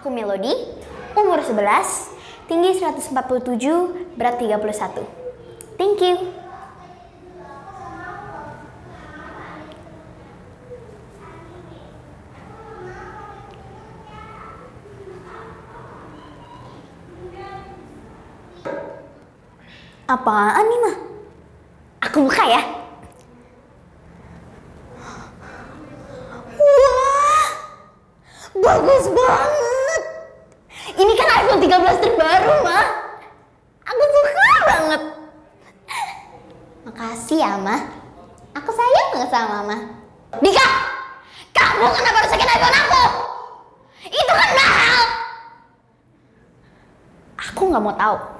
Aku Melody, umur 11, tinggi 147, berat 31. Thank you. Apaan nih, mah? Aku buka ya. Wah, bagus banget. Ini kan iPhone 13 terbaru, mah. Aku suka banget. Makasih ya, mah. Aku sayang banget sama mama. Dika, kamu kenapa rusakin iPhone aku? Itu kan mahal. Aku nggak mau tahu.